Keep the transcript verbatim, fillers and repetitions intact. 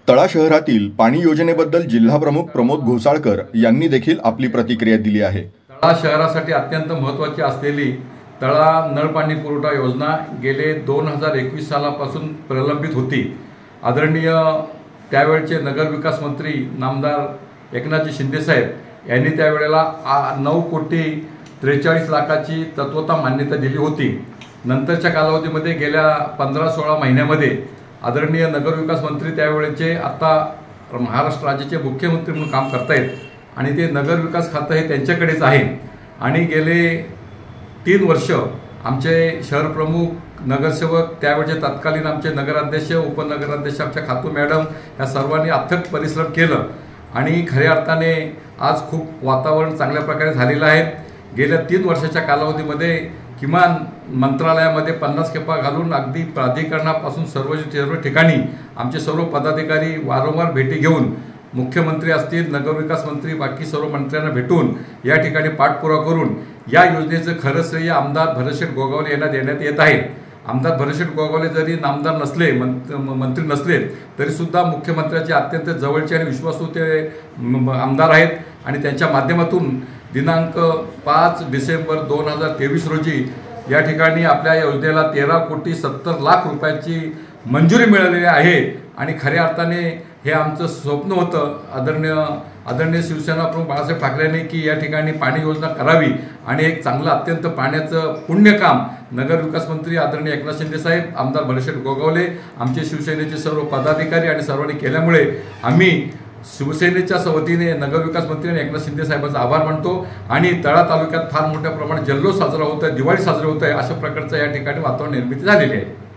तळा शहरातील पाणी योजनेबद्दल जिल्हाप्रमुख प्रमोद घोसाळकर यांनी देखील आपली प्रतिक्रिया दिली आहे। तळा शहरासाठी अत्यंत महत्त्वाची असलेली तळा नळ पाणी पुरवठा योजना गेले दोन हजार एकवीस सालापासून प्रलंबित होती। आदरणीय त्यावेळचे नगरविकास मंत्री नामदार एकनाथजी शिंदे साहेब यांनी त्यावेळेला नऊ कोटी त्रेचाळीस लाखाची तत्वता मान्यता दिली होती। नंतरच्या कालावधीमध्ये गेल्या पंधरा सोळा महिन्यामध्ये आदरणीय नगरविकास मंत्री त्यावेळेचे आता महाराष्ट्र राज्याचे मुख्यमंत्री म्हणून काम करतायत आणि ते नगरविकास खातं हे त्यांच्याकडेच आहे। आणि गेले तीन वर्ष आमचे शहर प्रमुख नगरसेवक त्यावेळेचे तत्कालीन आमचे नगराध्यक्ष उपनगराध्यक्ष आमच्या खातू मॅडम या सर्वांनी अथक परिश्रम केलं आणि खऱ्या अर्थाने आज खूप वातावरण चांगल्या प्रकारे झालेलं आहे। गेल्या तीन वर्षाच्या कालावधीमध्ये किमान मंत्रालयामध्ये पन्नास खेपा घालून अगदी प्राधिकरणापासून सर्व सर्व ठिकाणी आमचे सर्व पदाधिकारी वारंवार भेटी घेऊन मुख्यमंत्री असतील नगरविकास मंत्री बाकी सर्व मंत्र्यांना भेटून या ठिकाणी पाठपुरावा करून या योजनेचं खरं श्रेय आमदार भरतशेठ गोगावले यांना देण्यात येत आहे। आमदार भरतशेठ गोगावले जरी नामदार नसले मंत्री नसले तरी सुद्धा मुख्यमंत्र्यांचे अत्यंत जवळचे आणि विश्वासू ते आमदार आहेत आणि त्यांच्या माध्यमातून दिनांक पाच डिसेंबर दोन हजार तेवीस रोजी या ठिकाणी आपल्या योजनेला तेरा कोटी सत्तर लाख रुपयाची मंजुरी मिळालेली आहे। आणि खऱ्या अर्थाने हे आमचं स्वप्न होतं आदरणीय आदरणीय शिवसेना प्रमुख बाळासाहेब ठाकरेंनी की या ठिकाणी पाणी योजना करावी आणि एक चांगलं अत्यंत पाण्याचं पुण्यकाम नगरविकास मंत्री आदरणीय एकनाथ शिंदे साहेब आमदार भरतशेठ गोगावले आमचे शिवसेनेचे सर्व पदाधिकारी आणि सर्वांनी केल्यामुळे आम्ही शिवसेनेच्या वतीने नगरविकास मंत्री आणि एकनाथ शिंदे साहेबांचा आभार मानतो आणि तळा तालुक्यात फार मोठ्या प्रमाणात जल्लोष साजरा होत आहे, दिवाळी साजरी होत आहे, अशा प्रकारचं या ठिकाणी वातावरण निर्मिती झालेली आहे।